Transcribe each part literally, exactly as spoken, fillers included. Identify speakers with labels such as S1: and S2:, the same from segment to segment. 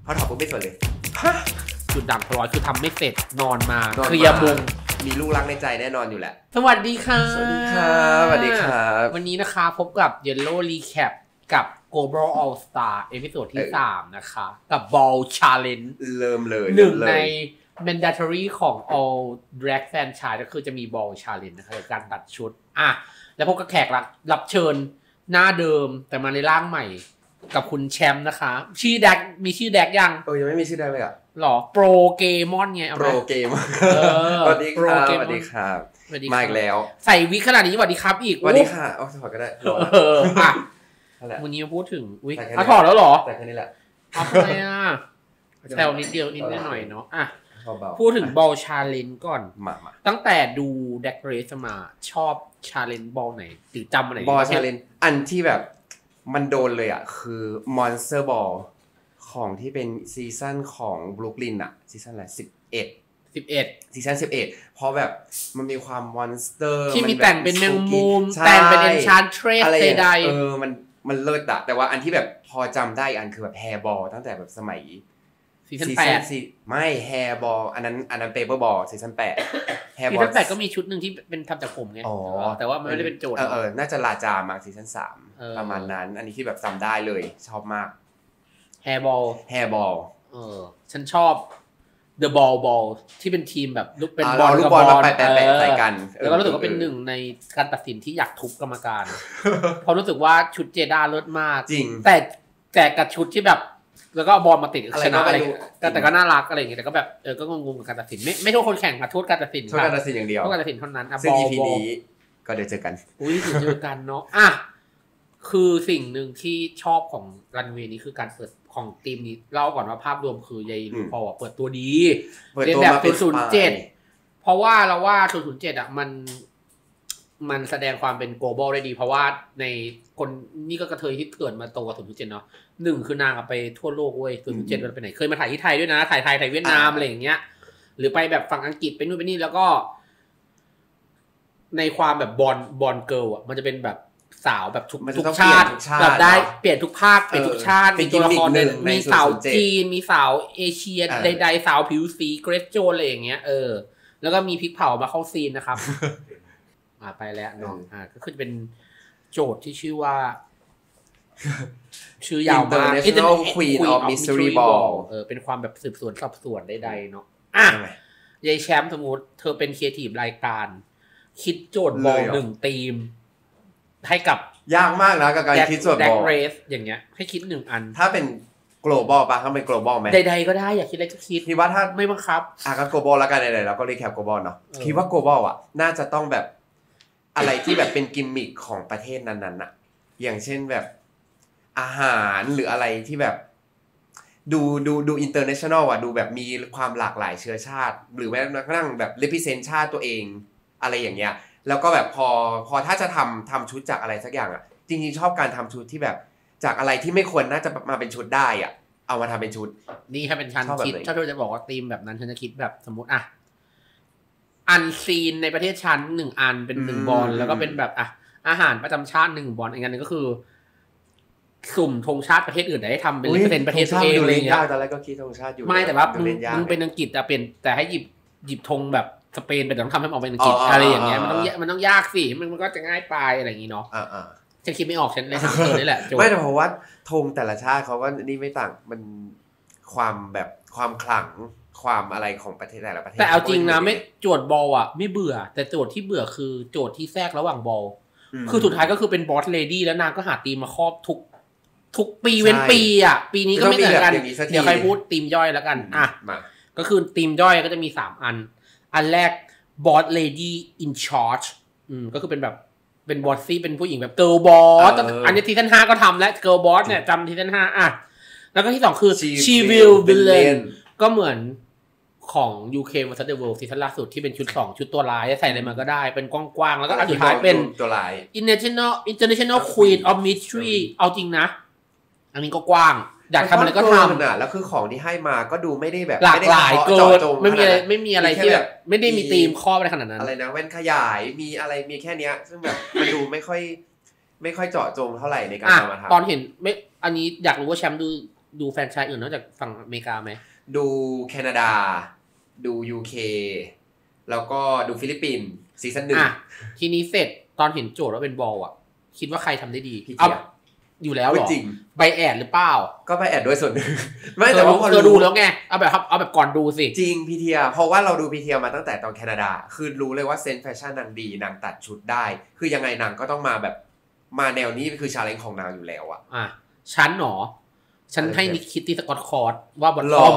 S1: พอถอดปุ๊บไม่สวยเลย
S2: จุดด่างพลอยคือทำไม่เสร็จนอนมาเคลียร์มุง
S1: มีลูกรักในใจแน่นอนอยู่แหละ
S2: สวัสดีค่ะ
S1: สวัสดีค่ะสวัสดีครับ
S2: วันนี้นะคะพบกับ Yellow Recap กับ Global All Star เอพิโซดที่สามนะคะกับ Ball Challenge
S1: เริ่มเลย
S2: หนึ่งใน mandatory ของ All Drag Franchise ก็คือจะมี Ball Challenge นะคะการตัดชุดอ่ะแล้วพบกับแขกรับเชิญหน้าเดิมแต่มาในร่างใหม่กับคุณแชมป์นะคะชื่อแดกมีชื่อแดกยัง
S1: เออยังไม่มีชื่อแดกเลยอ่ะ
S2: หรอโปรเกมอนไง
S1: โปรเกมสวัสดีครับสวัสดีครับมาอีกแล้ว
S2: ใส่วิกขนาดนี้สวัสดีครับอีก
S1: สวัสดีค่ะเอาถอดก็ได้
S2: เอออ่ะวันนี้มาพูดถึงวิกอ่ะถอดแล้วหรอ
S1: แต่แค่นี้แหละ
S2: เอาทำไมอ่ะแซวนิดเดียวนิดหน่อยเนาะอ่ะพูดถึงบอลชาเลนจ์ก่อนตั้งแต่ดูแดกเรสมาชอบชาเลนจ์บอลไหนหรือจำอะไร
S1: บอลชาเลนจ์อันที่แบบมันโดนเลยอ่ะคือ Monster Ball ของที่เป็นซีซั่นของบรูคลินอ่ะซีซั่นอะไรสิบเอ็ด
S2: สิบเอ็ด
S1: ซีซั่นสิบเอ็ดเพราะแบบมันมีความมอนสเตอร์
S2: ที่มีแต่งเป็นแมงมุมแต่งเป็น Enchantress ใด
S1: ๆเออมันมันเลิศอะแต่ว่าอันที่แบบพอจำได้อันคือแบบแฮร์บอลตั้งแต่แบบสมัย
S2: ซีซั่นแปด
S1: ไม่แฮร์บอลอันนั้นอันนั้นเปเปอร์บอลซีซั่นแปด
S2: แฮร์บอลซีซั่นแปดก็มีชุดนึงที่เป็นทำจากผมไงอ๋อแต่ว่ามันไม่ได้เป็นโจทย์
S1: เออเออน่าจะลาจามาซีซั่นสามประมาณนั้นอันนี้ที่แบบจำได้เลยชอบมาก
S2: แฮร์บอล
S1: แฮร์บอล
S2: เออฉันชอบ The Ball Ball ที่เป็นทีมแบบลูกเป็นบอล
S1: กับบอลไปแปะๆใส่กัน
S2: แล้วก็รู้สึกว่าเป็นหนึ่งในการตัดสินที่อยากทุบกรรมการเพราะรู้สึกว่าชุดเจด้าเลิศมาก
S1: จริง
S2: แต่แต่กับชุดที่แบบแล้วก็บอลมาติดชนะอะไรแต่ก็น่ารักอะไรอย่างเงี้ยแต่ก็แบบเออก็งงๆกับการตัดสินไม่ไม่โทษคนแข่งค่ะโทษการตัดสิน
S1: โทษการตัดสินอย่างเดียว
S2: โทษการตัดสินเท่านั้นอ่ะ
S1: บอลบอลก็เดี๋ยวเจอกัน
S2: อุ้ยเจอกันเนาะอ่ะคือสิ่งหนึ่งที่ชอบของรันเวย์นี้คือการเปิดของทีมนี้เล่าก่อนว่าภาพรวมคือยายลูพอเปิดตัวดี
S1: เรียนแบบ
S2: ศูนย์เจ็ดเพราะว่าเราว่าศูนย์เจ็ดอ่ะมันมันแสดงความเป็น global ได้ดีเพราะว่าในคนนี่ก็กระเทยที่เกิดมาโตกับศูนย์เจ็ดเนาะหนึ่งคือนางไปทั่วโลกเว้ยศูนย์เจ็ดมันไปไหนเคยมาถ่ายที่ไทยด้วยนะถ่ายไทยถ่ายเวียดนามอะไรอย่างเงี้ยหรือไปแบบฝั่งอังกฤษไปนู่นไปนี่แล้วก็ในความแบบบอลบอลเกิร์ลอ่ะมันจะเป็นแบบสาวแบบทุกทุกชาติแบบได้เปลี่ยนทุกภาคเปลี่ยนทุกชาติมีตัวละครหนึ่งมีสาวจีนมีสาวเอเชียใดๆสาวผิวสีเกรซโจนอะไรอย่างเงี้ยเออแล้วก็มีพริกเผามาเข้าซีนนะครับอ่าไปแล้วเนาะอ่าก็คือเป็นโจทย์ที่ชื่อว่าชื่อยาวมาก
S1: International Queen of Mystery Ball
S2: เออเป็นความแบบสืบสวนสอบสวนใดๆเนาะอ่ะยายแชมป์สมมุติเธอเป็นครีเอทีฟรายการคิดโจทย์บอลหนึ่งทีมให้กับ
S1: ยากมากนะกับการคิดโจทย์บอล
S2: Drag Race อย่างเงี้ยให้คิดหนึ่งอัน
S1: ถ้าเป็น global ป่ะถ้าเป็น global มั้ย
S2: ใดๆก็ได้อยากคิดอะไรก็คิด
S1: คิดว่าถ้า
S2: ไม่บังคับ
S1: อ่ะก็ global แล้วกันไหนๆเราก็ recap global เนาะคิดว่า global อ่ะน่าจะต้องแบบอะไรที่แบบเป็นกิมมิคของประเทศนั้นๆน่ะอย่างเช่นแบบอาหารหรืออะไรที่แบบดูดูดู international อ่ะดูแบบมีความหลากหลายเชื้อชาติหรือแม้กระทั่งแบบ represent ชาติตัวเองอะไรอย่างเงี้ยแล้วก็แบบพอพอถ้าจะทำทำชุดจากอะไรสักอย่างอ่ะจริงๆชอบการทำชุดที่แบบจากอะไรที่ไม่ควรน่าจะมาเป็นชุดได้อ่ะเอามาทำเป็นชุด
S2: นี่ถ้าเป็นฉันคิดถ้าเธอจะบอกว่าธีมแบบนั้นฉันจะคิดแบบสมมติอ่ะอันซีนในประเทศชั้นหนึ่งอันเป็นหนึ่งบอลแล้วก็เป็นแบบอ่ะอาหารประจำชาติหนึ่งบอลอีกอันนึงก็คือสุ่มธงชาติประเทศอื่นได้ทำเป็นเป็นประเทศตัวเองอะไรอย่างเงี้ย
S1: ตอนแรกก็คิดธงชาติอยู่
S2: ไม่แต่ว่ามึงเป็นอังกฤษแต่เป็นแต่ให้หยิบหยิบธงแบบสเปนไปแต่ต้องทำให้มันออกเป็นอังกฤษอะไรอย่างเงี้ยมันต้องมันต้องยากสิมันมันก็จะง่ายไปอะไรอย่างงี้เนาะฉันคิดไม่ออกฉันเลยทำเธอนี่แหละ
S1: ไม่แต่เพราะว่าธงแต่ละชาติเขาก็นี่ไม่ต่างมันความแบบความขลังความอะไรของประเทศแต่ละประเทศ
S2: แต่เอาจริงนะไม่โจทย์บอลอ่ะไม่เบื่อแต่โจทย์ที่เบื่อคือโจทย์ที่แทรกระหว่างบอลคือสุดท้ายก็คือเป็นบอสเลดี้แล้วนางก็หาทีมมาครอบทุกทุกปีเว้นปีอ่ะปีนี้ก็ไม่เหมือนกันเดี๋ยวใครพูดทีมย่อยแล้วกันอ่ะก็คือทีมย่อยก็จะมีสามอันอันแรกบอสเลดี้อินชาร์จอืมก็คือเป็นแบบเป็นบอสซี่เป็นผู้หญิงแบบเกิร์ลบอสอันนี้ซีซั่นห้าก็ทำแล้วเกิร์ลบอสเนี่ยจำซีซั่นห้าอ่ะแล้วก็ที่สองคือชีวิลวิลเลนก็เหมือนของ ยู เค versus the World ซีซั่นล่าสุดที่เป็นชุดสองชุดตัวร้ายใส่อะไรมาก็ได้เป็นกว้างๆแล้วก็อันสุดท้ายเป็น
S1: ตัวร้าย
S2: International International Queen of Mystery เอาจริงนะอันนี้ก็กว้างอยากทำอะไรก็ทำ
S1: อ่ะแล้วคือของที่ให้มาก็ดูไม่ได้แบบ
S2: หลากหลายเกินไม่มีอะไรไม่มีอะไรที่แบบไม่ได้มีธีมครอบอะไรขนาดนั้น
S1: อะไรนะแว่นขยายมีอะไรมีแค่เนี้ยซึ่งแบบมันดูไม่ค่อยไม่ค่อยเจาะจงเท่าไหร่ในการทำมาทำ
S2: ตอนเห็นไม่อันนี้อยากรู้ว่าแชมป์ดูดูแฟรนไชส์อื่นนอกจากฝั่งอเมริกาไหม
S1: ดูแคนาดาดู ยู เค แล้วก็ดูฟิลิปปินส์ซีซั่นหนึ่ง
S2: ทีนี้เสร็จตอนเห็นโจทย์ว่าเป็นบอลอ่ะคิดว่าใครทำได้ดี
S1: พี่เทีย
S2: อยู่แล้วเหรอใบแอดหรือเปล่า
S1: ก็ใบแอดด้วยส่วนนึงไม่
S2: แต่ว่าพอดูแล้วไงเอาแบบเอาแบบก่อนดูสิ
S1: จริงพี่เทียเพราะว่าเราดูพี่เทียมาตั้งแต่ตอนแคนาดาคือรู้เลยว่าเซนส์แฟชั่นนางดีนางตัดชุดได้คือยังไงนางก็ต้องมาแบบมาแนวนี้คือชาเลนจ์ของนางอยู่แล้วอ่ะ
S2: อ่ะฉันหรอฉันให้นิกคิตตี้สกอตคอร์ดว่าบอลลอม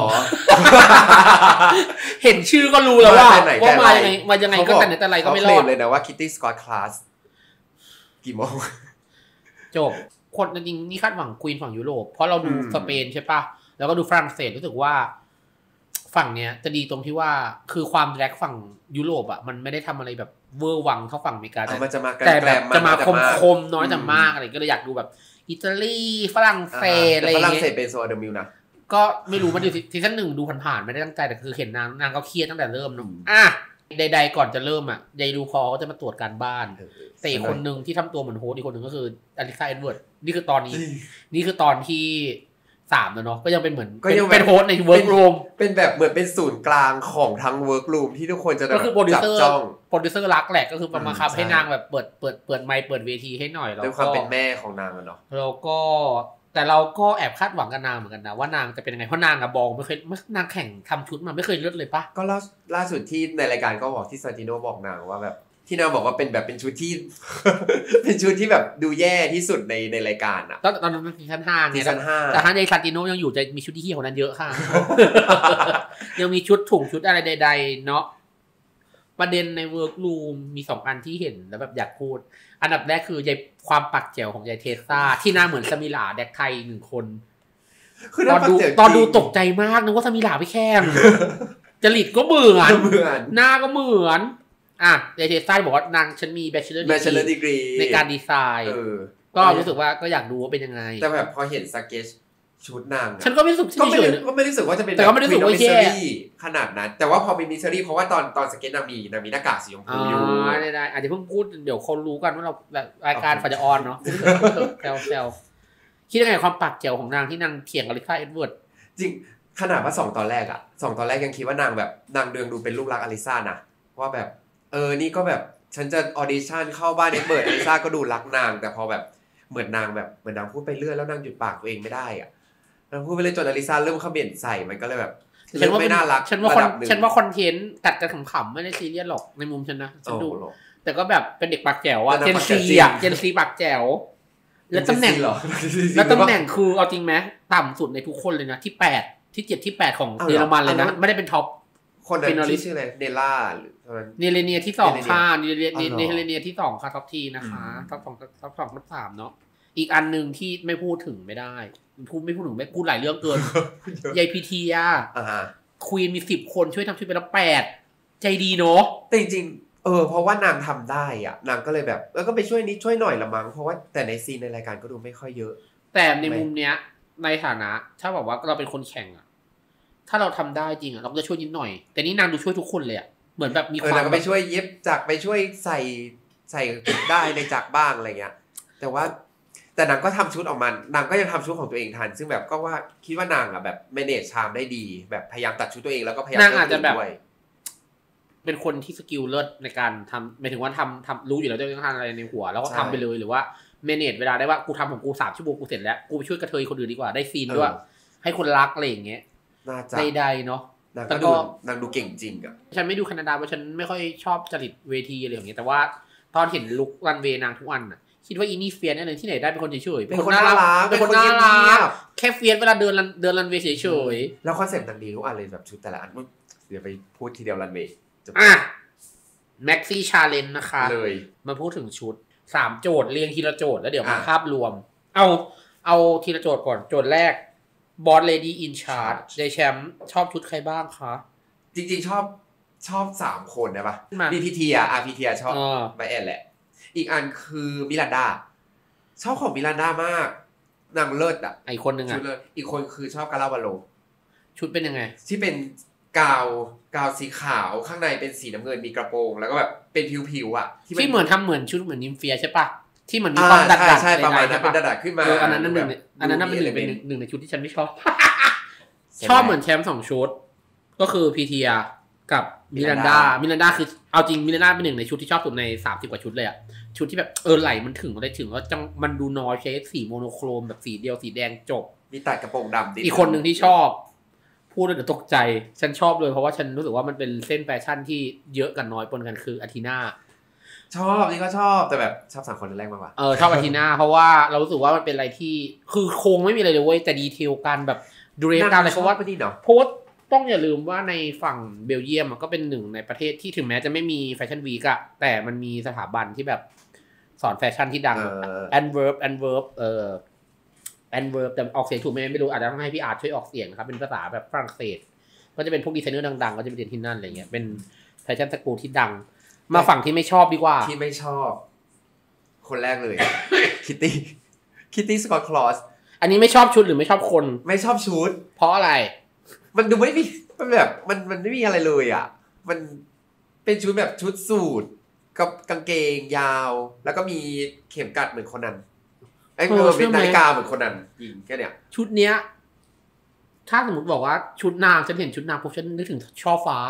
S2: เห็นชื่อก็รู้แล้วว่าว่ามายังไงมายังไงก็แต่ไหนแต่ไรก็ไม่รอด
S1: เลยนะว่าคิตตี้สกอตคลาสกี่โมง
S2: จบคนจริงนี่คาดหวังควีนฝั่งยุโรปเพราะเราดูสเปนใช่ปะแล้วก็ดูฝรั่งเศสรู้สึกว่าฝั่งเนี้ยจะดีตรงที่ว่าคือความแรกฝั่งยุโรปอ่ะมันไม่ได้ทำอะไรแบบเวอร์วังเท่าฝั่งอเมริกาแต่แบบจะมาคมคมน้อยแต่มากอะไรก็เลยอยากดูแบบอิตาลีฝรั่งเศสอะไรเงี้ย
S1: ฝรั่งเศสเป็นโซเดอร์มิลนะ
S2: ก็ไม่รู้มันดูซีซั่นหนึ่งดูผ่านๆไม่ได้ตั้งใจแต่คือเห็นนางนางก็เครียดตั้งแต่เริ่มนะอ่ะใดๆก่อนจะเริ่มอ่ะยายดูพอก็จะมาตรวจการบ้านแต่อีกคนนึงที่ทำตัวเหมือนโฮสอีกคนนึงก็คืออลิซาเอ็ดเวิร์ดนี่คือตอนนี้นี่คือตอนที่สามแล้วเนาะก็ยังเป็นเหมือนเป็นโฮสในเวิร์กรูม
S1: เป็นแบบเหมือนเป็นศูนย์กลางของทั้งเวิร์กรูมที่ทุกคนจะจับจ้อง
S2: โปรดิวเซอร์รักแหละก็คือประมาณคับให้นางแบบเปิดเปิดเปิดไมค์เปิดเวทีให้หน่อย
S1: แล้วก็ด้วยความเป็นแม่ของนางเนาะ
S2: แล้วก็แต่เราก็แอบคาดหวังกับนางเหมือนกันนะว่านางจะเป็นยังไงเพราะนางอะบองไม่เคยนางแข่งทำชุดมาไม่เคยเลือดเลยปะ
S1: ก็ล่าล่าสุดที่ในรายการก็บอกที่ซานติโนบอกนางว่าแบบที่นางบอกว่าเป็นแบบเป็นชุดที่ เป็นชุดที่แบบดูแย่ที่สุดในในรายการอ่ะ
S2: ตอนตอนนั้นซีซั่นห้า
S1: ซีซั่นห้า
S2: แต่ถ้าในซานติโนยังอยู่จะมีชุดที่เหี้ยกว่านั้นเยอะค่ะ ยังมีชุดถุงชุดอะไรใดๆเนาะประเด็นในเวิร์กรูมมีสองอันที่เห็นแล้วแบบอยากพูดอันดับแรกคือยายความปักแจ๋วของยายเทซ่าที่หน้าเหมือนสมิลาแดกไทยหนึ่งคนตอนดูตอนดูตกใจมากนึกว่าสมิลาไปแข่งจริตก็เหมือนหน้าก็เหมือนอ่ะยายเทซ่าบอกว่านางฉันมี Bachelor
S1: Degree
S2: ในการดีไซน์ก็รู้สึกว่าก็อยากดูว่าเป็นยังไง
S1: แต่แบบพอเห็นสเก็ตชุดนาง
S2: ฉันก็ไม่รู้สึก
S1: ก็ไม่ก็ไม่รู้สึกว่าจะเป็น
S2: แต่ก็ไม่รู้สึกว่าแย่
S1: ขนาดนั้นแต่ว่าพอเป็นมิสซิรี่เพราะว่าตอนตอนสเก็ตนางมีนางมีหน้ากากสีชมพูอยู่
S2: อ๋อได้ๆอาจจะเพิ่งพูดเดี๋ยวคนรู้กันว่าเรารายการฝันจะออนเนาะแซวๆคิดยังไงความปากแจ๋วของนางที่นางเถียงกับลิซ่าเอ็ดเวิร์ด
S1: จริงขนาดว่าสองตอนแรกอ่ะสองตอนแรกยังคิดว่านางแบบนางเดืองดูเป็นลูกรักอลิซ่านะว่าแบบเออนี่ก็แบบฉันจะออดิชั่นเข้าบ้านเอ็ดเวิร์ดอลิซ่าก็ดูรักนางแต่พอแบบเหมือนนางแบบเหมือนนางพูดไปเรื่อยแล้วนางหยุดปากตัวเองไม่ได้อ่ะนางพูดไปเลยจนอลิซ่าเริ่มเขม่นใส่มันก็เลยแบบ
S2: ฉันว่า
S1: ไม่น่ารัก
S2: ฉันว่าคนฉันว่าคอนเทนต์ตัดกันขำๆไม่ได้ซีเรียสหรอกในมุมฉันนะฉันดูแต่ก็แบบเป็นเด็กปากแจ๋วอ่ะเจนซีอ่ะเจนซีปากแจ๋วแล้วตำแหน่งแล้วตำแหน่งคือเอาจริงไหมต่ำสุดในทุกคนเลยนะที่แปดที่เจ็ดที่แปดของเยอรมันเลยนะไม่ได้เป็นท็อป
S1: คนนั้นที่ชื่ออะไรเนล่าหรือ
S2: เนเรเนียที่สองค่ะเนเรเนียเนเรเนียที่สองค่ะท็อปทีนะคะท็อปสองท็อปสองท็อปสามเนาะอีกอันนึงที่ไม่พูดถึงไม่ได้พูดไม่พูดถึงไม่พูดหลายเรื่องเกินยายพีทีอ่ะควีนมีสิบคนช่วยทำช่วยไปแล้วแปดใจดีเนาะ
S1: แต่จริงเออเพราะว่านางทำได้อ่ะนางก็เลยแบบแล้วก็ไปช่วยนิดช่วยหน่อยละมั้งเพราะว่าแต่ในซีนในรายการก็ดูไม่ค่อยเยอะ
S2: แต่ในมุมเนี้ยในฐานะถ้าบอกว่าเราเป็นคนแข่งอ่ะถ้าเราทำได้จริงอ่ะเราก็จะช่วยนิดหน่อยแต่นี่นางดูช่วยทุกคนเลยอ่ะเหมือนแบบมีความ
S1: นางก็ไปช่วยเย็บจักไปช่วยใส่ใส่ได้ในจักบ้างอะไรเงี้ยแต่ว่าแต่นางก็ทำชุดออกมานางก็ยังทำชุดของตัวเองทันซึ่งแบบก็ว่าคิดว่านางอ่ะแบบแมเนจชามได้ดีแบบพยายามตัดชุดตัวเองแล้วก็พยายาม
S2: นางอาจจะแบบเป็นคนที่สกิลเลิศในการทำหมายถึงว่าทำทำรู้อยู่แล้วจะต้องทำอะไรในหัวแล้วก็ทำไปเลยหรือว่าแมเนจเวลาได้ว่ากูทำของกูสามชั่วโมงกูเสร็จแล้วกูไปช่วยกระเทยคนอื่นดีกว่าได้ซีนด้วยให้คนรักอะไรอย่างเงี้ยใดๆเนาะ
S1: แต่ก็นางดูเก่งจริงอ่ะ
S2: ฉันไม่ดูแคนาดาเพราะฉันไม่ค่อยชอบจริตเวทีอะไรอย่างเงี้ยแต่ว่าตอนเห็นลุครันเวย์นางทุกอันน่ะคิดว่าอีนี่เฟียสแน่เลยที่ไหนได้เป็นคนเฉยๆ
S1: เป็นคนน่ารัก
S2: เป็นคนน่ารักแค่เฟียสเวลาเดินเดินรันเวย์เฉย
S1: ๆแล้วคอนเซ็ปต์นางดีทุกอันเลยแบบชุดแต่ละอันเดี๋ยวไปพูดทีเดียวรันเวย์
S2: อ่ะแม็กซี่ชาเลนจ์นะคะ
S1: เลย
S2: มาพูดถึงชุดสามโจทย์เรียงทีละโจทย์แล้วเดี๋ยวมาภาพรวมเอาเอาทีละโจทย์ก่อนโจทย์แรกบอสเลดี้อินชาร์จเดแชมป์ชอบชุดใครบ้างคะ
S1: จริงๆชอบชอบสามคนนะปะมีพีเทียอาร์พีเทียชอบไบแอนแหละอีกอันคือมิลันดาชอบของมิลันดามากนางเลิศอ่ะ
S2: ไอคนนึงอ่ะ
S1: อีกคนคือชอบกาลาวาโล
S2: ชุดเป็นยังไง
S1: ที่เป็นกาวกาวสีขาวข้างในเป็นสีน้ำเงินมีกระโปรงแล้วก็แบบเป็นผิวๆอ่ะ
S2: ที่เหมือนทำเหมือนชุดเหมือนนิมเฟียใช่ปะที่มันมีความดัดดัด
S1: ใช่ประมาณนั้นเป็นดัดดัดขึ้นมา
S2: อันนั้นนั่นหนึ่งอันนั้นนั่นเป็นหนึ่งเป็นหนึ่งในชุดที่ฉันไม่ชอบชอบเหมือนแชมป์สองชุดก็คือพีเทียกับมิรันดามิรันดาคือเอาจริงมิรันดาเป็นหนึ่งในชุดที่ชอบสุดในสามสิบกว่าชุดเลยอ่ะชุดที่แบบเออไหลมันถึงอะไรถึงแล้วจังมันดูน้อยใช้สีโมโนโครมแบบสีเดียวสีแดงจบ
S1: มีตัดกระโปรงดำ
S2: อีกคนหนึ่งที่ชอบพูดแล้วเดี๋ยวตกใจฉันชอบเลยเพราะว่าฉันรู้สึกว่ามันเป็นเส้นแฟชั่นที่เยอะกันน้อยปนกันคืออาทีนา
S1: ชอบนี่ก็ชอบแต่แบบชอบสามคนแรกมากกว่า
S2: เออชอบอาทีนาเพราะว่าเรารู้สึกว่ามันเป็นอะไรที่คือโครงไม่มีอะไรเลยเว้ยแต่ดีเทลการแบบดูเรการอะไรเพราะว่าเพราะว่าต้องอย่าลืมว่าในฝั่งเบลเยียมมันก็เป็นหนึ่งในประเทศที่ถึงแม้จะไม่มีแฟชั่นวีคอะแต่มันมีสถาบันที่แบบสอนแฟชั่นที่ดังแอนเวิร์บแอนเวิร์บเออแอนเวิร์บแต่ออกเสียงถูกไหมไม่รู้อาจจะต้องให้พี่อาร์ตช่วยออกเสียงครับเป็นภาษาแบบฝรั่งเศสก็จะเป็นพวกดีไซเนอร์ดังๆก็จะไปเรียนที่นั่นอะไรเงี้ยเป็นแฟชั่นสกูลที่ดังมาฝั่งที่ไม่ชอบดีกว่า
S1: ที่ไม่ชอบคนแรกเลยคิตตี้คิตตี้สกอตคลอส
S2: อันนี้ไม่ชอบชุดหรือไม่ชอบคน
S1: ไม่ชอบชุด
S2: เพราะอะไร
S1: มันดูไม่มีมันแบบมันมันไม่มีอะไรเลยอ่ะมันเป็นชุดแบบชุดสูทกับกางเกงยาวแล้วก็มีเข็มกัดเหมือนคนนั้นไอ้เออเป็นนาฬิกาเหมือนคนนั้นยิงแค่เนี้ย
S2: ชุดเนี้ยถ้าสมมติบอกว่าชุดนางฉันเห็นชุดนางปุ๊บฉันนึกถึงช่อฟ้า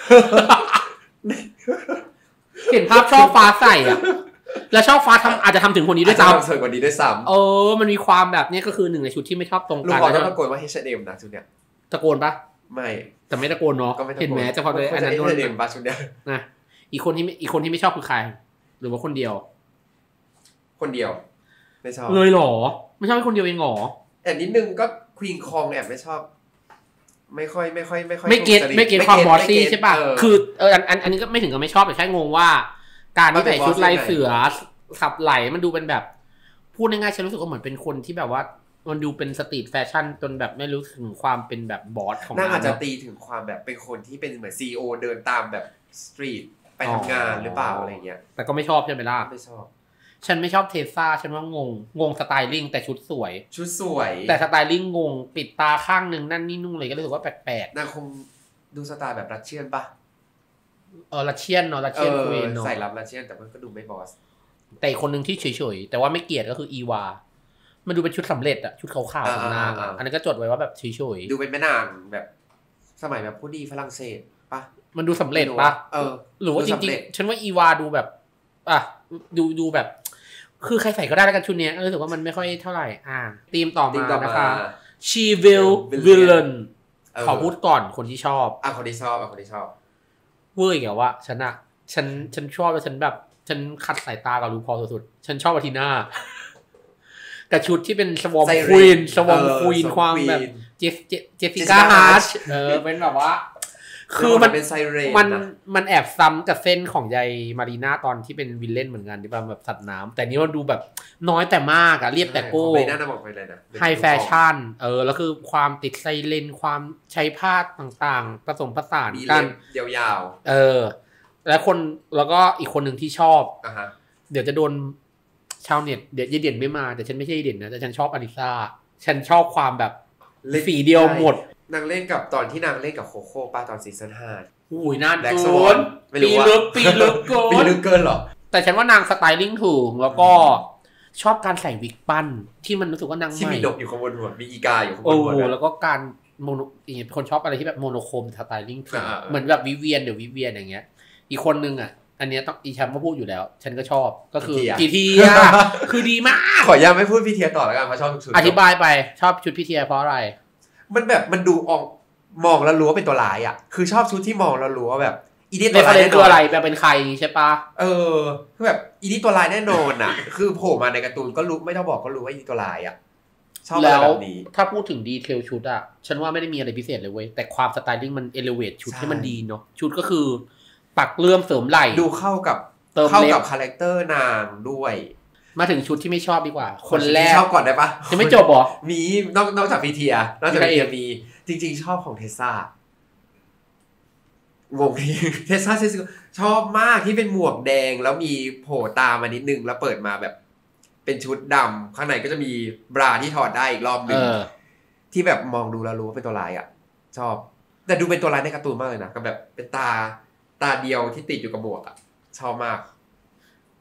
S2: เห็นภาพช่อฟ้าใส่อ่ะแล้วช่อฟ้าทำอาจจะทำถึงคนนี้ด้วยซ้
S1: ำสวยกว่านี้ด้วยซ้
S2: ำเออมันมีความแบบนี้ก็คือหนึ่งในชุดที่ไม่ชอบตรงกัน
S1: ลูกบอลต้องตะโกนว่า เอช แอนด์ เอ็ม นะชุดเนี้ย
S2: ตะโกนปะ
S1: ไม่
S2: แต่ไม่ตะโกนเนาะเห็นไหมจะพอเลยอันนั้นโดน
S1: เอช แอนด์ เอ็ม ปะชุดเนี้ย
S2: นะอีกคนที่อีกคนที่ไม่ชอบคือใครหรือว่าคนเดียว
S1: คนเดียวไม่ชอบ
S2: เลยหรอไม่ชอบคนเดียวเองหรอ
S1: แต่นิดนึงก็ควีนคองแอบไม่ชอบไม่ค่อยไม่ค่อยไม่ค่อย
S2: ไม่เก็ตไม่เก็ตความบอสซี่ใช่ป่ะคือเอออันอันอันนี้ก็ไม่ถึงกับไม่ชอบแต่แค่งงว่าการที่ใส่ชุดลายเสือสับไหลมันดูเป็นแบบพูดง่ายๆฉันรู้สึกว่าเหมือนเป็นคนที่แบบว่ามันดูเป็นสตรีทแฟชั่นจนแบบไม่รู้ถึงความเป็นแบบบอสของ
S1: น่าอาจจะตีถึงความแบบเป็นคนที่เป็นเหมือน ซี อี โอ เดินตามแบบสตรีทไปทำงานหรือเปล่าอะไรเงี้ย
S2: แต่ก็ไม่ชอบใช่ไหมล่ะ
S1: ไม่ชอบ
S2: ฉันไม่ชอบเทสซาฉันว่างงงงสไตลิ่งแต่ชุดสวย
S1: ชุดสวย
S2: แต่สไตลิ่งงงปิดตาข้างนึงนั่นนี่นุ่งเลยก็รู้สึกว่าแปลก
S1: ๆน่าคงดูสไตล์แบบรัสเซียนป่ะ
S2: เออรัสเซียนเนาะรัสเซียนควีนเนาะ
S1: ใส่รับรัสเซียนแต่มันก็ดูไม่บอส
S2: แต่คนนึงที่เฉยๆแต่ว่าไม่เกลียดก็คืออีวามันดูเป็นชุดสำเร็จอะชุดขาวๆของนางอันนั้นก็จดไว้ว่าแบบเฉย
S1: ๆดูเป็นแม่นางแบบสมัยแบบผู้ดีฝรั่งเศสป่ะ
S2: มันดูสำเร็จป่ะเออหรือว่าจริงๆฉันว่าอีวาดูแบบอ่ะดูดูแบบคือใครใส่ก็ได้แล้วกันชุดนี้รู้สึกว่ามันไม่ค่อยเท่าไหร่อ่าธีมต่อมานะคะ She will villain ขอพูดก่อนคนที่ชอบ
S1: อ่ะคนที่ชอบอ่ะคนที่ชอบ
S2: เว้ยเหรอวะฉันอะฉันฉันชอบแล้วฉันแบบฉันขัดสายตากับลูกพอสุดๆฉันชอบอาทีน่ากับชุดที่เป็นสวอมควีนสวอมควีนความแบบเจสเจสสิก้าฮาร์ชเออเป็นแบบว่าคือมัน
S1: เป็นไซเรน
S2: มันมันแอบซ้ำกับเส้นของยายมารีน่าตอนที่เป็นวิลเลนเหมือนกันที่แบบสัตว์น้ำแต่นี้มันดูแบบน้อยแต่มากอะเรียบแต่โก้
S1: ไม่น่าจะบอกไปเลยนะ
S2: ไฮแฟชั่นเออแล้วคือความติดไซเรนความใช้ผ้าต่างๆผสมผสานกัน
S1: ยาว
S2: ๆเออแล้วคนแล้วก็อีกคนหนึ่งที่ชอบ
S1: อ่าฮะ
S2: เดี๋ยวจะโดนชาวเน็ตเดี๋ยวเด่นไม่มาแต่ฉันไม่ใช่เด่นนะแต่ฉันชอบอลิซาฉันชอบความแบบสีเดียวหมด
S1: นางเล่นกับตอนที่นางเล่นกับโคโค่ป้าตอนซีซั่นห้า
S2: อุ้ยน่า
S1: ดู
S2: นปีลึกปีลึกเกิน
S1: ปีลึกเกินหรอ
S2: แต่ฉันว่านางสไตลิ่งถูกแล้วก็ชอบการใส่วิกปั้นที่มันรู้สึกว่านางใหม่
S1: ที่มีดกอยู่ข้างบนหัวมีอีกาอยู่ข้างบนหัว
S2: โอ้แล้วก็การโมโนคนชอบอะไรที่แบบโมโนโครมสไตลิ่งถูกเหมือนแบบวิเวียนเดี๋ยววิเวียนอย่างเงี้ยอีกคนนึงอ่ะอันนี้ต้องอีแชมป์ก็พูดอยู่แล้วฉันก็ชอบก็คือพีเทียคือดีมาก
S1: ขอย้ำไม่พูดพีเทียต่อแล้วกันเพราะชอบชุด
S2: อธิบายไปชอบชุดพีเทียเพราะอะไร
S1: มันแบบมันดูออกมองแล้วรู้ว่าเป็นตัวร้ายอ่ะคือชอบชุดที่มองแล้วรู้ว่าแบบ
S2: อีนี่ตัวร้ายแน่นอนอะไรแบบเป็นใครใช่ปะ
S1: เออคือแบบอีนี่ตัวร้ายแน่นอนอ่ะคือโผล่มาในการ์ตูนก็รู้ไม่ต้องบอกก็รู้ว่าอีตัวร้ายอ่ะ
S2: ชอบแบบนี้ถ้าพูดถึงดีเทลชุดอ่ะฉันว่าไม่ได้มีอะไรพิเศษเลยเว้ยแต่ความสไตลิ่งมันเอลิเวทชุดให้มันดีเนาะชุดก็คือปักเลื่อมเสริมไหล่
S1: ดูเข้ากับเข้ากับคาแรคเตอร์นางด้วย
S2: มาถึงชุดที่ไม่ชอบดีกว่าคนแรก
S1: ชอบก่อนได้ปะ
S2: ยังไม่จบหรอ
S1: มีนอกนอกจากพีเทียนอกจากพีเทียมีจริงๆชอบของเทสซ่างงที่เทสซ่าเซซิชอบมากที่เป็นหมวกแดงแล้วมีโผล่ตามานิดนึงแล้วเปิดมาแบบเป็นชุดดำข้างในก็จะมีบราที่ถอดได้อีกรอบนึงที่แบบมองดูแล้วรู้ว่าเป็นตัวร้ายอ่ะชอบแต่ดูเป็นตัวร้ายในการ์ตูนมากเลยนะกับแบบเป็นตาตาเดียวที่ติดอยู่กับหมวกอ่ะชอบมาก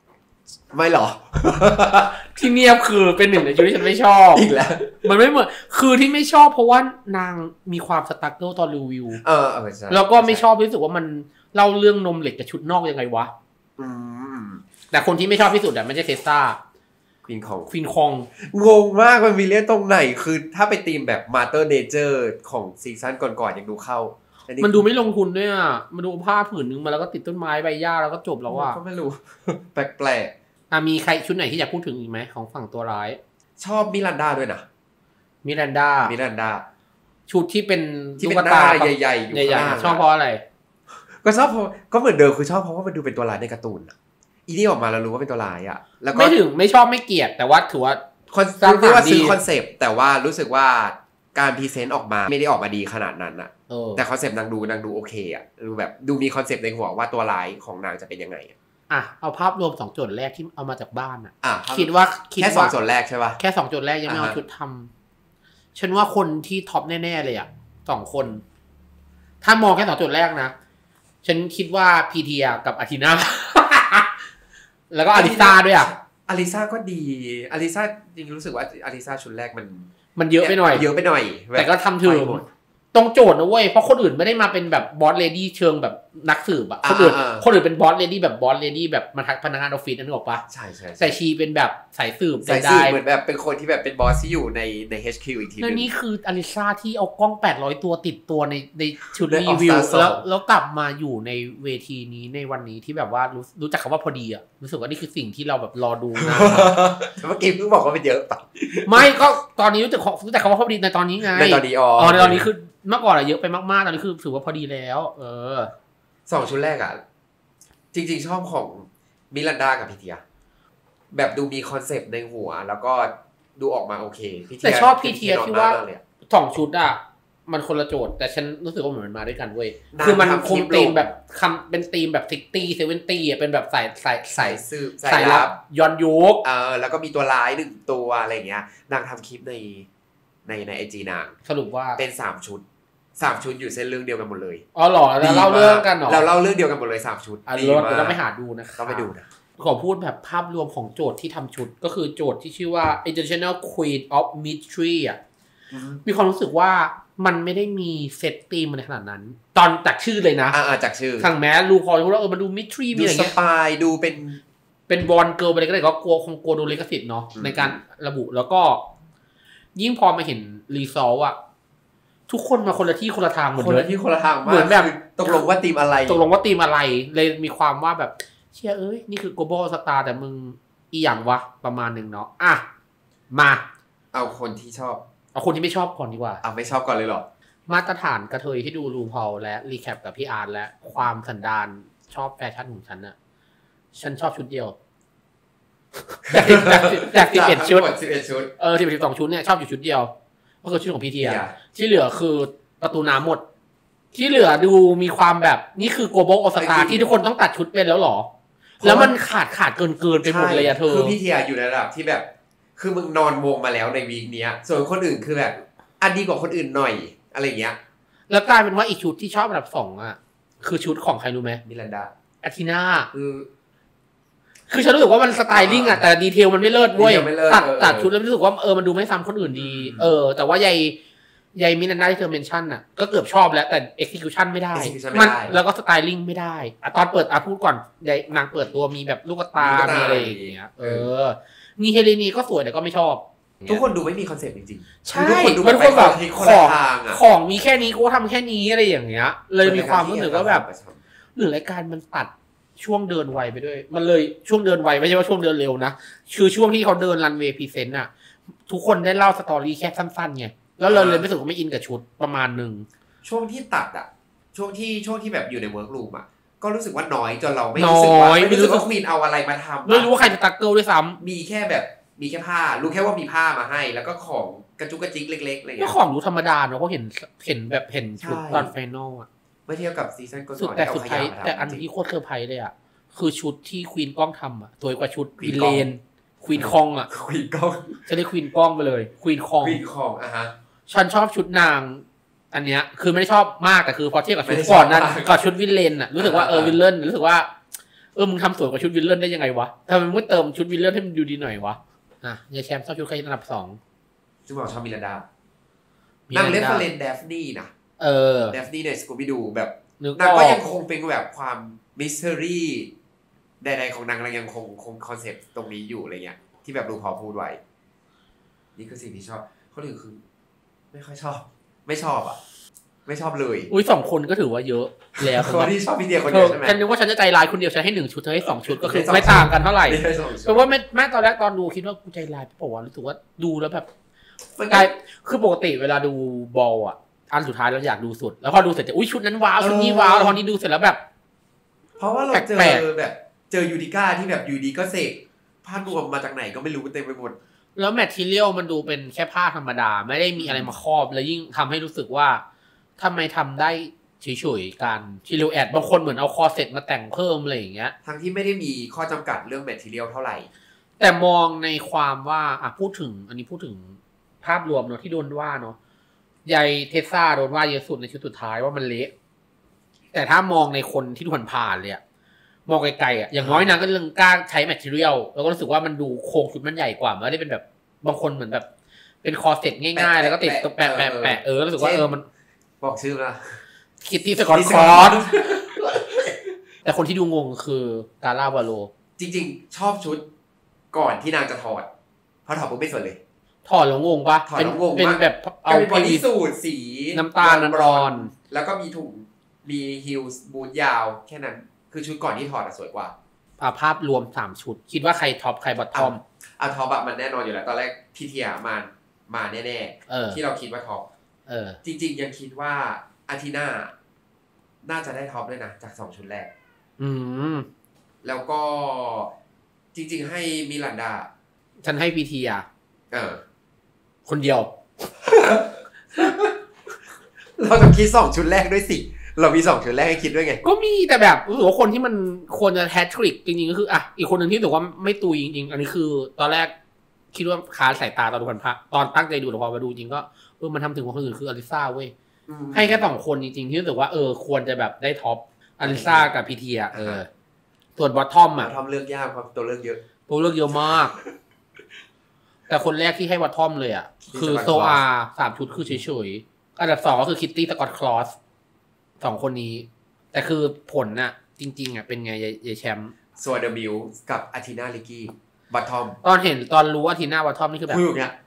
S1: ไม่หรอ
S2: ที่เนียบคือเป็นหนึ่งในชุดที่ฉันไม่ชอบ
S1: อีกแล้ว
S2: มันไม่เหมือนคือที่ไม่ชอบเพราะว่านางมีความสตั๊กเกิลตอนรีวิว
S1: เออเออใช่
S2: แล้วก็ไม่ชอบรู้สึกว่ามันเล่าเรื่องนมเหล็กกับชุดนอกยังไงวะ
S1: อืม
S2: แต่คนที่ไม่ชอบที่สุดอ่ะไม่ใช่เทสซา
S1: ควีนของ
S2: ควีนคอง
S1: งงมากมันมีเรื่องตรงไหนคือถ้าไปตีมแบบมาเตอร์เนเจอร์ของซีซั่นก่อนๆยังดูเข้า
S2: มันดูไม่ลงทุนด้วยอ่ะมันดูผ้าผืนนึงมาแล้วก็ติดต้นไม้ใบหญ้าแล้วก็จบแล้วอ่ะ
S1: ก็ไม่รู้แปลก
S2: ๆอ่ะมีใครชุดไหนที่อยากพูดถึงอีกไหมของฝั่งตัวร้าย
S1: ชอบมิรันดาด้วยนะ
S2: มิรันดา
S1: มิรันดา
S2: ชุดที่เป็น
S1: ตุ๊กตาใหญ่ๆอยู่ข้างล่าง
S2: ชอบเพราะอะไร
S1: ก็ชอบเพราะก็เหมือนเดิมคือชอบเพราะว่ามันดูเป็นตัวร้ายในการ์ตูนอ่ะอีนี่ออกมาแล้วรู้ว่าเป็นตัวร้ายอ่ะแล้วก็
S2: ไม่ถึงไม่ชอบไม่เกลียดแต่ว่าถือว่า
S1: คอนเซ็ปต์ที่ว่าซื้อคอนเซ็ปต์แต่ว่ารู้สึกว่าการพรีเซนต์ออกมาไม่ได้ออกมาดีขนาดนั้นอ่ะแต่คอนเซ็ปต์นางดูนางดูโอเคอ่ะดูแบบดูมีคอนเซ็ปต์ในหัวว่าตัวร้ายของนางจะเป็นยังไง
S2: อ่ะเอาภาพรวมสองโจทย์แรกที่เอามาจากบ้านอ่ะ
S1: อ่ะ
S2: คิดว่า
S1: แค่สองโจทย์แรกใช่ป่ะ
S2: แค่สองโจทย์แรกยังไม่เอาชุดทำฉันว่าคนที่ท็อปแน่ๆเลยอ่ะสองคนถ้ามองแค่สองโจทย์แรกนะฉันคิดว่าพีเทียกับอาทิน่าแล้วก็อาริซาด้วยอ่ะ
S1: อาริซาก็ดีอาริซาจริงรู้สึกว่าอาริซาชุดแรกมัน
S2: มันเยอะไปหน่อย
S1: เยอะไปหน่อย
S2: แต่ก็ทำถึงตรงโจทย์นะเว้ยเพราะคนอื่นไม่ได้มาเป็นแบบบอสเลดี้เชิงแบบนักสืบอะคนอื่นคนอื่นเป็นบอสเลดี้แบบบอสเลดี้แบบมาทักพนักงานออฟฟิศนั่นหรอปะ
S1: ใช่ใช่
S2: แต่ชีเป็นแบบสายสืบ
S1: สายสืบเหมือนแบบเป็นคนที่แบบเป็นบอสที่อยู่ในใน เอช คิว อีกทีนึง
S2: แล้วนี่คืออาริซาที่เอากล้องแปดร้อยตัวติดตัวในในชุดรีวิวแล้วแล้วกลับมาอยู่ในเวทีนี้ในวันนี้ที่แบบว่ารู้รู้จักคำว่าพอดีอะรู้สึกว่านี่คือสิ่งที่เราแบบรอดูนะ
S1: เมื่อกี้เพิ่งบอกว่าเป็นเยอะปะ
S2: ไม่ก็ตอนนี้รู้จักรู้จักคำว่าพอดีในตอนนี้ไง
S1: ในตอนนี้อ๋
S2: อในตอนนี้คือเมื่อก่อนอะเยอะไปมากๆตอนนี้คือถือว่าพอดีแล้วเออ
S1: สองชุดแรกอะจริงๆชอบของมิรันดากับพีเทียแบบดูมีคอนเซปต์ในหัวแล้วก็ดูออกมาโอเค
S2: แต่ชอบพีเทียที่ว่าสองชุดอะมันคนละโจทย์แต่ฉันรู้สึกว่าเหมือนมันมาด้วยกันเว้ยคือมันคงธีมแบบคำเป็นธีมแบบซิกตี้เซเวนตี้อะเป็นแบบสายสาย
S1: สายสืบ
S2: สายลับย้อนยุค
S1: เออแล้วก็มีตัวร้ายหนึ่งตัวอะไรเงี้ยนางทำคลิปในในในไอจีนาง
S2: สรุปว่า
S1: เป็นสามชุดสามชุดอยู่เส้นเรื่องเดียวกันหมดเลย
S2: อ๋อเหรอเราเล่าเรื่องกันเหรอ
S1: เราเล่าเรื่องเดียวกันหมดเลยสามชุด
S2: ดีมากต้องไปหาดูนะ
S1: ต้องไปดูนะ
S2: ขอพูดแบบภาพรวมของโจทย์ที่ทำชุดก็คือโจทย์ที่ชื่อว่า International Queen of Mystery อ่ะมีความรู้สึกว่ามันไม่ได้มีเซตตีมในขนาดนั้นตอนจากชื่อเลยนะ
S1: อ่าจากชื่อ
S2: ทางแม้รูพอรู้ว่าเออมันดูมิสทรีมีอะไรเงี้
S1: ยดูสปายดูเป็น
S2: เป็นบอลเกิร์ลอะไรก็ได้ก็กลัวคงกลัวโดนลิขสิทธิ์เนาะในการระบุแล้วก็ยิ่งพอมาเห็นรีซอลอ่ะทุกคนมาคนละที่คนละทางหมดเลย
S1: คนละที่คนละทาง
S2: เหมือนแบบ
S1: ตกลงว่าทีมอะไร
S2: ตกลงว่าทีมอะไรเลยมีความว่าแบบเชื่อเอ้ยนี่คือ global star แต่มึงอีหยังวะประมาณนึงเนาะอ่ะมา
S1: เอาคนที่ชอบ
S2: เอาคนที่ไม่ชอบก่อนดีกว่า
S1: เอาไม่ชอบก่อนเลยเหรอ
S2: มาตรฐานกระเทยที่ดูรูพอลและรีแคปกับพี่อาร์ตและความสันดานชอบแฟชั่นของฉันอะฉันชอบชุดเดียวจากสิบเอ็ดชุด
S1: สิบเอ็ดชุด
S2: เออสิบเอ็ดสิบสองชุดเนี่ยชอบอยู่ชุดเดียวก็คือชุดของพีเทียที่เหลือคือประตูน้ำหมดที่เหลือดูมีความแบบนี่คือ global star ที่ทุกคนต้องตัดชุดเป็นแล้วหรอแล้วมันขาดขาดเกินเกินไปหมดเลยอะเธอ
S1: คือพีเทียอยู่ในระดับที่แบบคือมึงนอนวงมาแล้วในวีคนี้ส่วนคนอื่นคือแบบอันดีกว่าคนอื่นหน่อยอะไรเงี้ย
S2: แล้วกลายเป็นว่าอีกชุดที่ชอบอันดับสองอ่ะคือชุดของใครรู้ไหม
S1: มิรันดา
S2: อาทิน่า
S1: คือ
S2: คือฉันรู้สึกว่ามันสไตลิ่งอ่ะแต่ดีเทลมันไม่เลิศเว้ยตัดตัดชุดแล้วรู้สึกว่าเออมันดูไม่ซ้ำคนอื่นดีเออแต่ว่ายายยายมิรันดาที่เธอเมนชั่นอ่ะก็เกือบชอบแล้วแต่ execution ไม่ได้มันแล้วก็สไตลิ่งไม่ได้อ่ะตอนเปิดอ่ะพูดก่อนยายนางเปิดตัวมีแบบลูกตามีอะไรอย่างเงี้ยเออนี่เฮเลนีก็สวยแต่ก็ไม่ชอบ
S1: ทุกคนดูไม่มีคอนเซ็ปต์จริง
S2: ๆใช่ทุกคนดูแบบแบบของของมีแค่นี้กูทำแค่นี้อะไรอย่างเงี้ยเลยมีความรู้สึกว่าแบบหรือรายการมันตัดช่วงเดินไวไปด้วยมันเลยช่วงเดินไวไม่ใช่ว่าช่วงเดินเร็วนะคือช่วงที่เขาเดินรันเวย์พรีเซนต์อ่ะทุกคนได้เล่าสตอรี่แค่สั้นๆไงแล้วเราเลยไม่รู้สึกว่าไม่อินกับชุดประมาณนึง
S1: ช่วงที่ตัดอ่ะช่วงที่ช่วงที่แบบอยู่ในเวิร์กรูมอ่ะก็รู้สึกว่าน้อยจนเราไม่รู้สึกว่าไม่รู้สึกว่าควีนเอาอะไรมาทำ
S2: ไม่รู้ว่าใครจะตักเกิลด้วยซ้ำ
S1: มีแค่แบบมีแค่ผ้ารู้แค่ว่ามีผ้ามาให้แล้วก็ของกระจุกกระจิกเล็กๆอะไรอย่างเงี้
S2: ยก็ของดูธรรมดาเนาะเขาเห็นเห็นแบบเห็นชุดตอนไฟนอลอ่ะ
S1: เมื่อเทียบกับซีซั่นก่อน
S2: ๆแต่สุดท้ายแต่อันที่โคตรเซอร์ไพรส์เลยอ่ะคือชุดที่ควีนกล้องทำอ่ะสวยกว่าชุดวินเลนควีนคองอ่ะ
S1: ควีนกล้อง
S2: จะได้ควีนกล้องไปเลยควีนคอง
S1: ควีนคองอ่ะฮะ
S2: ฉันชอบชุดนางอันเนี้ยคือไม่ได้ชอบมากแต่คือพอเทียบกับชุดก่อนนั้นกับชุดวินเลนอ่ะรู้สึกว่าเออวินเลนรู้สึกว่าเออมึงทำสวยกว่าชุดวิลเลนได้ยังไงวะทำไมมึงไม่เติมชุดวิลเลนให้มันดูดีหน่อยวะอ่ะยายแชมป์ชอบชุดใครอันดับสอง
S1: ซึ่งบอกชอบมิรันดานั่งเล่นเฟรนเดฟนี่นะ
S2: เออ
S1: เดฟนี่ในสกูบี้ดูแบบนางก็ยังคงเป็นแบบความมิสเตอรี่ใดๆของนางยังคงคงคอนเซ็ปต์ตรงนี้อยู่อะไรเงี้ยที่แบบรูพอพูดไว้นี่คือสิ่งที่ชอบคนอื่นคือไม่ค่อยชอบไม่ชอบอ่ะไม่ชอบเลย
S2: อุ้ยสองคนก็ถือว่าเยอะแล้ว
S1: คนที่ชอบพี่เดียคนเดียวใช่ไหม
S2: ฉันนึกว่าฉันจะใจร้ายคนเดียวฉันให้หนึ่งชุดเธอให้สองชุดก็คือไม่ต่างกันเท่าไหร่เพราะว่าแม่แม่ตอนแรกตอนดูคิดว่ากูใจร้ายเพราะว่ารู้สึกว่าดูแล้วแบบกลายคือปกติเวลาดูบอลอ่ะอันสุดท้ายเราอยากดูสุดแล้วพอดูเสร็จจะอุ้ยชุดนั้นว้าวชุดนี้ว้าวแล้วพอนี้ดูเสร็จแล้วแบบ
S1: เพราะว่าเราเจอแบบเจอยูดิก้าที่แบบยูดีก็เสกผ้านวมมาจากไหนก็ไม่รู้เต็มไปหมด
S2: แล้วแมททีเรียลมันดูเป็นแค่ผ้าธรรมดาไม่ได้มีอะไรมาครอบแล้วยิ่งทำให้รู้สึกว่าทำไมทำได้เฉยๆกันชิลิวแอดบางคนเหมือนเอาคอเซ็ตมาแต่งเพิ่มอะไรอย่างเงี้ย
S1: ทั้งที่ไม่ได้มีข้อจำกัดเรื่องแมททีเรียลเท่าไหร่
S2: แต่มองในความว่าอ่ะพูดถึงอันนี้พูดถึงภาพรวมเนาะที่โดนว่าเนาะยายเทสซาโดนว่าเยอะสุดในชุดสุดท้ายว่ามันเละแต่ถ้ามองในคนที่ดูผ่านๆเลยอะมองไกลๆอะอย่างน้อยนางก็ยังกล้าใช้แมททีเรียลแล้วก็รู้สึกว่ามันดูโครงชุดมันใหญ่กว่าไม่ได้เป็นแบบบางคนเหมือนแบบเป็นคอเซ็ตง่ายๆแล้วก็ติดตรงแปะแปะแปะเออรู้สึกว่าเออมัน
S1: บอกชื่อละ
S2: คิตตี้สกอตคอสแต่คนที่ดูงงคือการ่าวาโล
S1: จริงๆชอบชุดก่อนที่นางจะถอดพอถอดปุ๊บไม่สวยเลย
S2: ถอดแล้วงงปะ
S1: ถอดแล้วงง
S2: เป็นแบบ
S1: เอาบอดี้สูทสี
S2: น้ำตาลน้ำร้อน
S1: แล้วก็มีถุงมีฮิลส์บูทยาวแค่นั้นคือชุดก่อนที่ถอดอะสวยกว่า
S2: ภาพรวมสามชุดคิดว่าใครท็อปใครบอททอม
S1: อ่ะท็อปอะมันแน่นอนอยู่แล้วตอนแรกพีเทียมามาแน่ๆที่เราคิดว่าท็อปจริงๆยังคิดว่าอาทิน่าน่าจะได้ท็อปด้วยนะจากสองชุดแรก
S2: อืม
S1: แล้วก็จริงๆให้มิลันดา
S2: ฉันให้พีทีอ่ะ
S1: เออ
S2: คนเดียว
S1: เราต้องคิดสองชุดแรกด้วยสิเรามีสองชุดแรกให้คิดด้วยไง
S2: ก็มีแต่แบบรู้สึกว่าคนที่มันควรจะแฮตทริกจริงๆก็คืออ่ะอีกคนหนึ่งที่รู้สึกว่าไม่ตุยจริงๆอันนี้คือตอนแรกคิดว่าค้าสายตาตอนดูพันพระตอนตั้งใจดูแต่พอมาดูจริงก็เออมันทำถึงกว่าคนอื่นคืออลิซ่าเว้ยให้แค่สองคนจริงๆที่รู้สึกว่าเออควรจะแบบได้ท็อปอลิซ่ากับพีทีอ่ะเออส่วนบอททอมอ่ะ
S1: บอททอมเลือกยากครับตัวเลือกเยอะ
S2: ตัวเลือกเยอะมากแต่คนแรกที่ให้บอททอมเลยอ่ะคือโซอาสามชุดคือเฉยๆอันดับสองก็คือคิตตี้สกอตคลอสสองคนนี้แต่คือผลน่ะจริงๆอ่ะเป็นไงยายแชมป์
S1: โซอาเดบิวกับอาทิน่าลิกี้บอททอม
S2: ตอนเห็นตอนรู้อาทิน่าบอททอมนี่คือแบบ
S1: คุยอย่างเงี้ย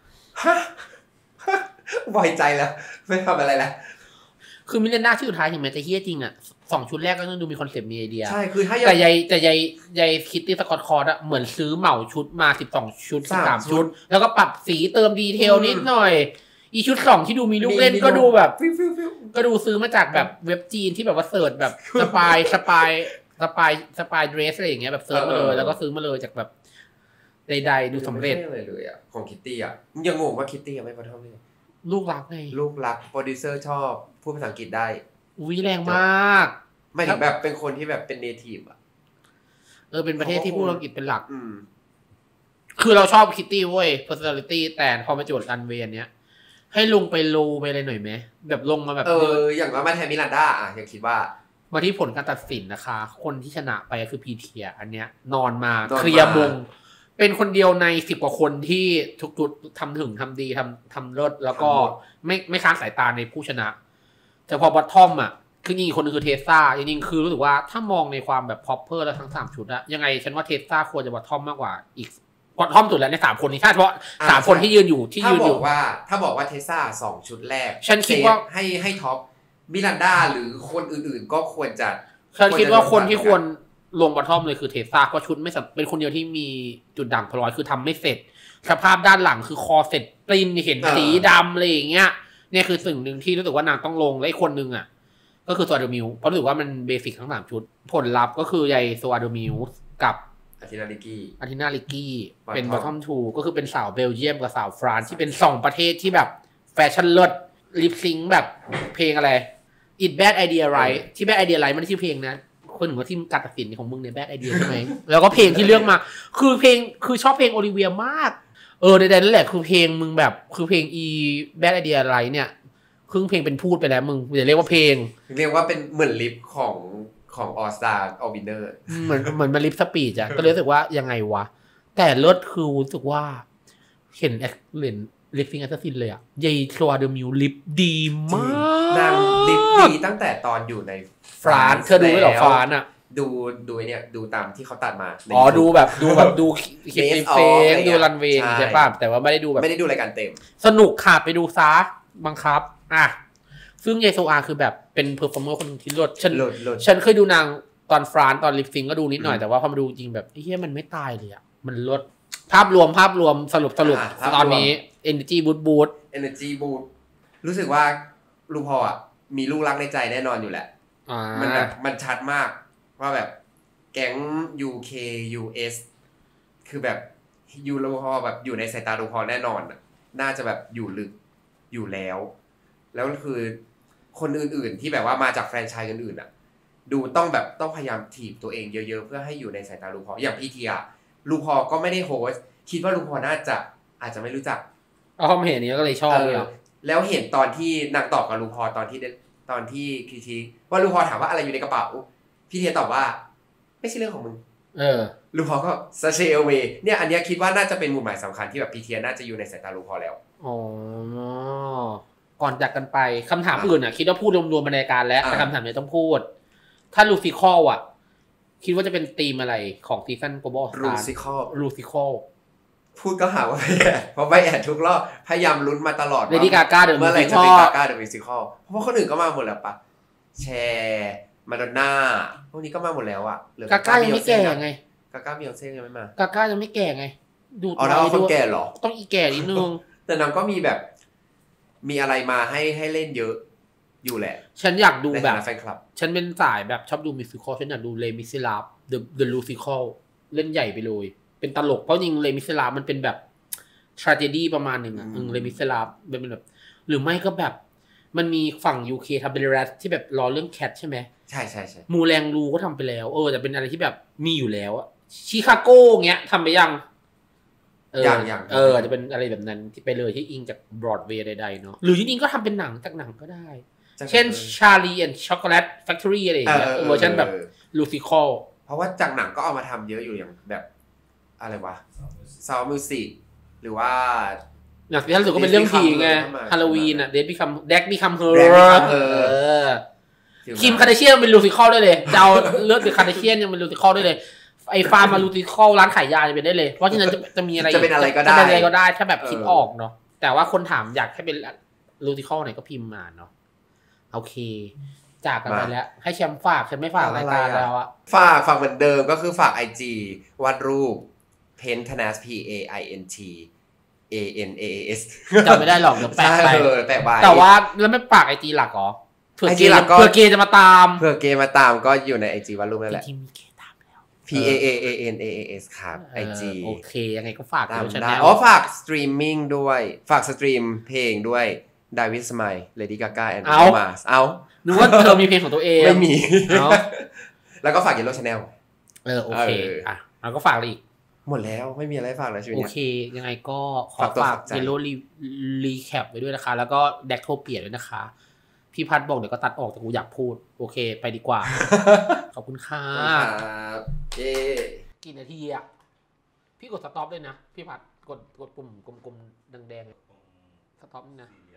S1: ไว้ใจแล้วไม่ทำอะไรแล้ว
S2: คือมิเลนดาที่สุดท้ายถึงแม้จะเฮี้ยจริงอ่ะสองชุดแรกก็ต้องดูมีคอนเซ็ปต์มีไอเดีย
S1: ใช่คือถ้า
S2: แต่ยายแต่ยายยายคิตตี้สกอตคอร์ดอะเหมือนซื้อเหมาชุดมาสิบสองชุดสิบสามชุดแล้วก็ปรับสีเติมดีเทลนิดหน่อยอีชุดสองที่ดูมีลูกเล่นก็ดูแบบก็ดูซื้อมาจากแบบเว็บจีนที่แบบว่าเสิร์ชแบบสปายสปายสปายสปายเดรสอะไรอย่างเงี้ยแบบเสิร์ชมาเลยแล้วก็ซื้อมาเลยจากแบบใดๆดูสำเร็จ
S1: เลยเลยอ่ะของคิตตี้อ่ะยังงงว่าคิตตี้ยังไม่พอเท่าเลย
S2: ลูกรักไง
S1: ลูกรักโปรดิวเซอร์ชอบพูดภาษาอังกฤษได้
S2: อุ้ยแรงมาก
S1: ไม่ถึงแบบเป็นคนที่แบบเป็นเนทีฟอ่ะ
S2: เออเป็นประเทศที่พูดอังกฤษเป็นหลักคือเราชอบคิตตี้เว้ย personality แต่พอมาโจทย์กันเวียนเนี้ยให้ลงไปโลไปอะไรหน่อยไหมแบบลงมาแบบ
S1: เอออย่างว่ามาแทนมิลันดาอ่ะยังคิดว่า
S2: มาที่ผลการตัดสินนะคะคนที่ชนะไปคือพีเทียอันเนี้ยนอนมาเคลียร์มงเป็นคนเดียวในสิบกว่าคนที่ทุกจุดทำถึงทำดีทำทำเลิศแล้วก็ไม่ไม่ค้านสายตาในผู้ชนะแต่พอบอททอมอ่ะคือนี่คนนึงคือเทสซาจริงๆคือรู้สึกว่าถ้ามองในความแบบพอปเปอร์แล้วทั้งสามชุดอะยังไงฉันว่าเทสซาควรจะบอททอมมากกว่าอีกบอททอมสุดแล้วในสามคนนี้ถ้าเฉพาะสามคนที่ยืนอยู่ที่ยืนอยู่
S1: ถ้าบอกว่าถ้าบอกว่าเทสซาสองชุดแรก
S2: ฉันคิดว่า
S1: ให้ให้ท็อปมิลันดาหรือคนอื่นๆก็ควรจะ
S2: ฉันคิดว่าคนที่ควรลงบอททอมเลยคือเทสซาเพราะชุดไม่เป็นคนเดียวที่มีจุดด่างพลอยคือทำไม่เสร็จสภาพด้านหลังคือคอเสร็จปริ้นเห็นสีดำอะไรอย่างเงี้ยเนี่ยคือสิ่งหนึ่งที่รู้สึกว่านางต้องลงและอีกคนนึงอ่ะก็คือโซอาเดมิลเพราะรู้สึกว่ามันเบสิกทั้งสามชุดผลลัพธ์ก็คือยายโซอาเดมิลกับ
S1: อาทินาลิกี้
S2: อาทินาลิกี้เป็นบอททอมทูก็คือเป็นสาวเบลเยียมกับสาวฟรานซ์ที่เป็นสองประเทศที่แบบแฟชั่นเลิศลิปซิงค์แบบเพลงอะไร It Bad Idea Right ที่ Bad Idea Right มันไม่ใช่เพลงนะคนหนึ่งว่าที่การตัดสินของมึงเนี่ย Bad Idea ใช่ไหม แล้วก็เพลงที่เลือกมาคือเพลงคือชอบเพลงโอลิเวียมากเออใดๆนั่นแหละคือเพลงมึงแบบคือเพลง E Bad Idea Right เนี่ยครึ่งเพลงเป็นพูดไปแล้วมึงอย่าเรียกว่าเพลง
S1: เรียกว่าเป็นเหมือนลิปของขของ All Star All Winner
S2: เหมือนเหมือนมาลิฟสปีดอะก็เลยรู้สึกว่ายังไงวะแต่เลิศคือรู้สึกว่าเห็นแอคเล่นลิฟฟิงแอสซัสซินเลยอะยายคลอเดมิวลิฟดีมาก
S1: นางลิฟดีตั้งแต่ตอนอยู่ใน
S2: ฟรานซ์เธอดูไหมหรอฟรานซ์อะ
S1: ดูดูเนี่ยดูตามที่เขาตัดมา
S2: อ๋อดูแบบดูแบบดูคลิปเฟกดูรันเวย์ใช่ป่ะแต่ว่าไม่ได้ดูแบบ
S1: ไม่ได้ดูรายการเต็ม
S2: สนุกค่ะไปดูซะบังคับอ่ะซึ่งเยโซอาคือแบบเป็นเพอร์ฟอร์เมอร์คนนึงที่เลิศฉันฉันเคยดูนางตอนฟรานซ์ตอนลิฟซิงก็ดูนิดหน่อยแต่ว่าพอมาดูจริงแบบเฮ้ยมันไม่ตายเลยอ่ะมันลดภาพรวมภาพรวมสรุปสรุปตอนนี้ Energy Boost Boost
S1: Energy Boost รู้สึกว่าลูกพออ่ะมีลูกรักในใจแน่นอนอยู่แหละมันแบบมันชัดมากว่าแบบแก๊ง ยู เค ยู เอส คือแบบยูโรพอแบบอยู่ในสายตาลูกพอแน่นอนน่าจะแบบอยู่ลึกอยู่แล้วแล้วคือคนอื่นๆที่แบบว่ามาจากแฟรนไชส์อื่นๆอ่ะดูต้องแบบต้องพยายามถีบตัวเองเยอะๆเพื่อให้อยู่ในสายตาลูกพออย่างพี่เทียลูกพอก็ไม่ได้โฮสต์คิดว่าลูกพอน่าจะอาจจะไม่รู้จัก
S2: อ๋อผมเห็นนี้ก็เลยชอบเลย
S1: แล้วเห็นตอนที่นางตอบกับลูกพอตอนที่ตอนที่คิทีว่าลูกพอถามว่าอะไรอยู่ในกระเป๋าพี่เทียตอบว่าไม่ใช่เรื่องของมึง
S2: เออ
S1: ลูกพอก็ซาเชเอเวเนี่ยอันนี้คิดว่าน่าจะเป็นมุมหมายสำคัญที่แบบพีเทียน่าจะอยู่ในสายตาลูกพอแล้ว
S2: อ๋อก่อนจากกันไปคำถามอื่นอ่ะคิดว่าพูดรวมๆบรรยากาศแล้วแต่คำถามนี้ต้องพูดถ้าลูซิคอลอ่ะคิดว่าจะเป็นธีมอะไรของซีซั่นโกลบอลสตาร์
S1: ลูซิคอล
S2: ลูซิคอล
S1: พูดก็หาว่าไม่แอดเพราะไม่แอดทุกรอบพยายามลุ้นมาตลอด
S2: เลดี้กาก้าเดอะมิวสิคอล
S1: เมื่อไหร่จะเป็นกาก้าเดอะมิวสิคอลเพราะว่าคนอื่นก็มาหมดแล้วปะแชร์มาดอนน่าพวกนี้ก็มาหมดแล้วอ่ะ
S2: กาก้ายังไม่แก่ไง
S1: กาก้าบิยอนเซ่ยังไม่ม
S2: ากาก้ายังไม่แก่ไง
S1: ดูอ๋อแล้วคนแก่หรอ
S2: ต้องอีแก่นิดนึง
S1: แต่นางก็มีแบบมีอะไรมาให้ให้เล่นเยอะอยู่แหละ
S2: ฉันอยากดูแบบฉันเป็นสายแบบชอบดูมิวสิคอลฉันอยากดูเลมิซิลาฟเดอะเดอะลูซิคอลเล่นใหญ่ไปเลยเป็นตลกเพราะจริงเลมิซิลาฟมันเป็นแบบทราเจดี้ประมาณหนึ่งอ่ะเลมิซิลาฟเป็นแบบหรือไม่ก็แบบมันมีฝั่ง ยู เค ทำเป็นแรดที่แบบรอเรื่องแคทใช่ไหม
S1: ใช่ใช่ใช่
S2: มูแรงรูก็ทำไปแล้วเออแต่เป็นอะไรที่แบบมีอยู่แล้วอะชิคาโกเงี้ยทำไปยัง
S1: เอออย่างอย่าง
S2: เออจะเป็นอะไรแบบนั้นที่ไปเลยที่อิงจากบรอดเวย์ใดๆเนาะหรือจริงๆก็ทำเป็นหนังจากหนังก็ได้เช่น Charlie and Chocolate Factory อะไรอย่างเงี้ยเวอร์ชันแบบลูซิคอล
S1: เพราะว่าจากหนังก็เอามาทำเยอะอยู่อย่างแบบอะไรวะ Sound Music หรือว่า
S2: อย่างที่ท่านสุดก็เป็นเรื่องผีไงฮาโลวีนอ่ะเดดบีคัมแดกบีคัมเฮอร์เออคิมคาเดเชียนเป็นลูซิคอลได้เลยจะเอาเลือดหรือคาเดเชียนยังเป็นลูซิคอลได้เลยไอ้ฟาร์มาลูซิคอลร้านขายยาจะเป็นได้เลยเพราะฉะนั้นจะจะมีอะไร
S1: จะเป็นอะไรก็ได้
S2: จะเป็นอะไรก็ได้ถ้าแบบคิดออกเนาะแต่ว่าคนถามอยากให้เป็นลูซิคอลไหนก็พิมพ์มาเนาะโอเคจากกันไปแล้วให้แชมป์ฝากฉันไม่ฝากรายการแล้วอะ
S1: ฝากฝากเหมือนเดิมก็คือฝาก ไอ จี วาดรูป Paint Panas P A I N T A N A S
S2: จำไม่ได้หรอกเดี๋ยวแปะไป
S1: แปะไป
S2: แต่ว่าแล้วไม่ฝาก ไอ จี หลักเหรอเผื่อเกย์เผื่อเกย์จะมาตาม
S1: เผื่อเกย์มาตามก็อยู่ใน ไอ จี วาดรูปนั่นแหละ
S2: ทีมมีเกย์ตามแล้ว
S1: P A A A N A A S ครับ ไอ จี
S2: โอเคยังไงก็ฝาก
S1: ตามได้อ๋อฝากสตรีมมิ่งด้วยฝากสตรีมเพลงด้วยดาวิดสมัย Lady Gaga and Thomas เอา
S2: นึกว่าเธอมีเพลงของตัวเอง
S1: ไม่มีแล้วก็ฝาก Yellow Channel
S2: เออโอเคอ่ะแล้วก็ฝากอะไรอีก
S1: หมดแล้วไม่มีอะไรฝากแล้วชีวิต
S2: โอเคยังไงก็ขอฝาก Yellow Recap ไว้ด้วยนะคะแล้วก็ Dactopia ด้วยนะคะพี่พัดบอกเดี๋ยวก็ตัดออกแต่กูอยากพูดโอเคไปดีกว่าขอบคุณค่ะ
S1: ครับเย้
S2: กี่นาทีอ่ะพี่กดสต็อปด้วยนะพี่พัดกดกดปุ่มกลมๆแดงๆสต็อปนี่นะ